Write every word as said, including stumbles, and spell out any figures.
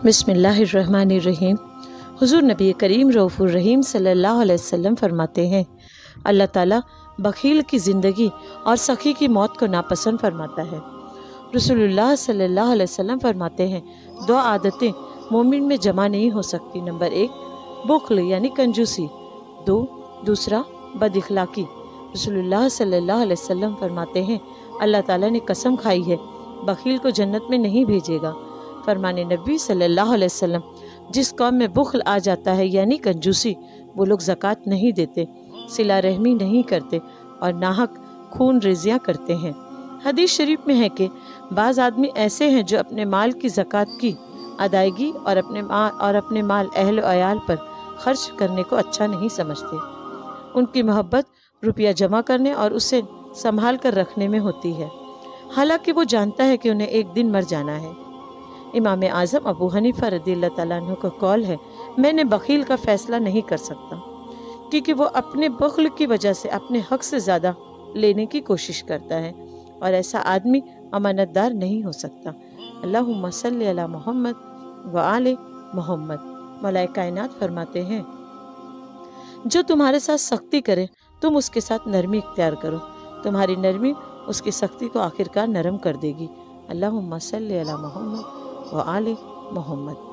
बिस्मिल्लाहिर्रहमानिर्रहीम। हुज़ूर नबी करीम रऊफ़ुर रहीम सल्लल्लाहु अलैहि वसल्लम फरमाते हैं, अल्लाह ताला बख़ील की ज़िंदगी और सख़ी की मौत को नापसंद फरमाता है। रसूलुल्लाह सल्लल्लाहु अलैहि वसल्लम फरमाते हैं, दो आदतें मोमिन में जमा नहीं हो सकती। नंबर एक, बुख़्ल यानी कंजूसी। दो, दूसरा बदइख़लाक़ी। रसूलुल्लाह सल्लल्लाहु अलैहि वसल्लम फरमाते हैं, अल्लाह ताला ने कसम खाई है, बख़ील को जन्नत में नहीं भेजेगा। फरमाने नबी सल्लल्लाहु अलैहि वसल्लम, जिस कौम में बुख़्ल आ जाता है यानी कंजूसी, वो लोग ज़कात नहीं देते, सिला रहमी नहीं करते और नाहक खून रेज़ियाँ करते हैं। हदीस शरीफ में है कि बाज़ आदमी ऐसे हैं जो अपने माल की ज़कात की अदायगी और अपने माल और अपने माल अहल व अयाल पर खर्च करने को अच्छा नहीं समझते। उनकी मोहब्बत रुपया जमा करने और उसे संभाल कर रखने में होती है, हालांकि वो जानता है कि उन्हें एक दिन मर जाना है। इमाम आज़म अबू हनीफा रज़ियल्लाहु तआला अन्हु का कौल है, मैंने बख़ील का फ़ैसला नहीं कर सकता, क्योंकि वो अपने बुख़्ल की वजह से अपने हक़ से ज़्यादा लेने की कोशिश करता है और ऐसा आदमी अमानतदार नहीं हो सकता। अल्लाहुम्मा सल्लि अला मुहम्मद व आले मुहम्मद। मौलाए कायनात फरमाते हैं, जो तुम्हारे साथ सख्ती करे तुम उसके साथ नरमी इख्तियार करो, तुम्हारी नरमी उसकी सख्ती को आखिरकार नरम कर देगी। अल्लाहुम्मा सल्लि अला मुहम्मद व आले मुहम्मद।